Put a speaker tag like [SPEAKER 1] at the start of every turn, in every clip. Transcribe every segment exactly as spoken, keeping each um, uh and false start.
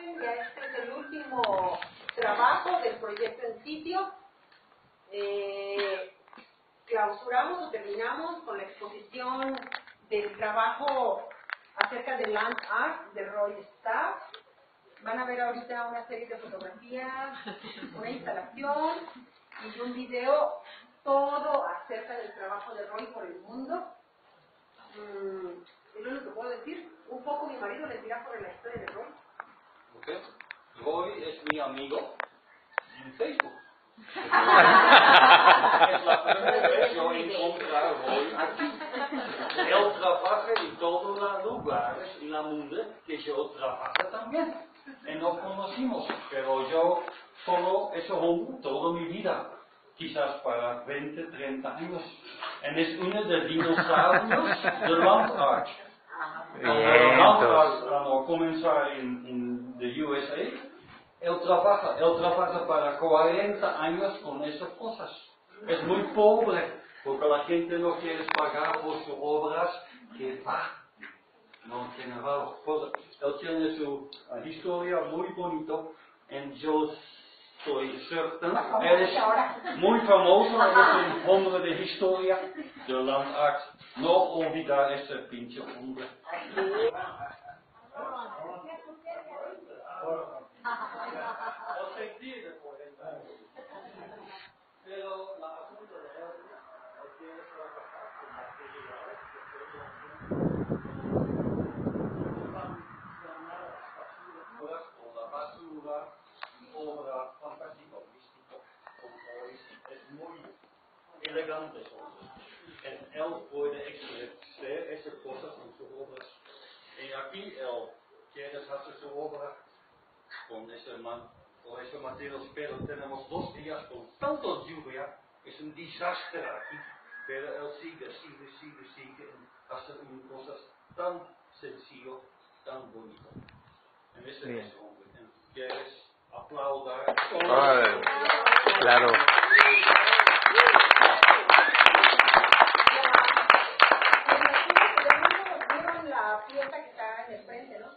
[SPEAKER 1] Ya este es el último trabajo del proyecto en sitio. Eh, clausuramos o terminamos con la exposición del trabajo acerca del land art de Roy Staff. Van a ver ahorita una serie de fotografías, una instalación y un video, todo acerca del trabajo de Roy por el mundo. Mm, es lo único que puedo decir. Un poco mi marido les dirá por la historia de Roy.
[SPEAKER 2] Okay. Roy es mi amigo en Facebook. Es la primera vez que yo encontré a Roy aquí. Él trabaja en todos los lugares en el mundo que yo trabajo también. Y nos conocimos, pero yo solo he hecho hombre toda mi vida, quizás para veinte, treinta años. Y es uno de los dinosaurios de land art. Cuando land art comenzó en, en the U S A, él trabaja, él trabaja para cuarenta años con esas cosas. Es muy pobre, porque la gente no quiere pagar por sus obras que va. No tiene valor. Él tiene su uh, historia muy bonito, y yo soy certain, él es muy famoso, es un hombre de historia de land art. No olvidar ese pinche hombre. Pero la asunto de él, él quiere trabajar con materiales que o la basura, obra fantástica, místico, con hoy es muy elegante. Él puede expresar esas cosas en sus obras. Y aquí él quiere hacer su obra con ese man, con ese material, pero tenemos dos días con tanta lluvia, es un desastre aquí, pero él sigue, sigue, sigue, sigue, hace cosas tan sencillas, tan bonitas. En ese
[SPEAKER 3] Bien.
[SPEAKER 2] es hombre, ¿quieres aplaudar?
[SPEAKER 3] Vale. Claro.
[SPEAKER 1] ¿Vieron la fiesta que está en el frente, no?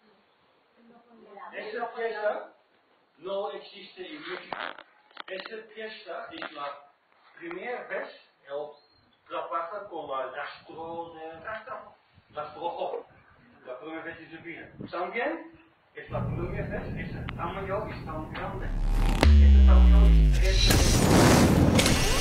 [SPEAKER 2] Esa fiesta no existe en México. Esa fiesta es la primera vez que él trabaja con la rastro de rastrojo. La primera vez en su vida. También es la primera vez, ese tamaño es tan grande. Ese tamaño es tres veces.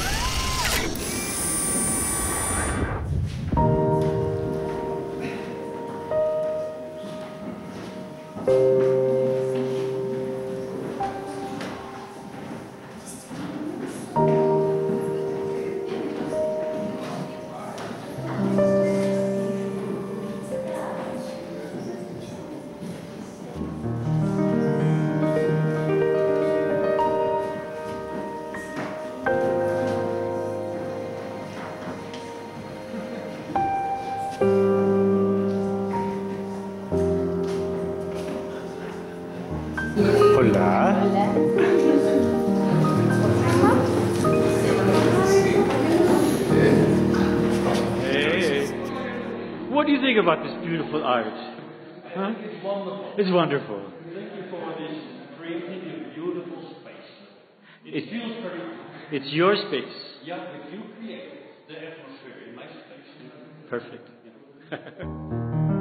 [SPEAKER 3] Hola.
[SPEAKER 4] Hey, what do you think about this beautiful art? Huh?
[SPEAKER 2] It's wonderful.
[SPEAKER 4] It's wonderful.
[SPEAKER 2] Thank you for this creating a beautiful space. It
[SPEAKER 4] It-
[SPEAKER 2] feels very good.
[SPEAKER 4] It's your space.
[SPEAKER 2] Yeah, but you create the atmosphere in my space.
[SPEAKER 4] Perfect.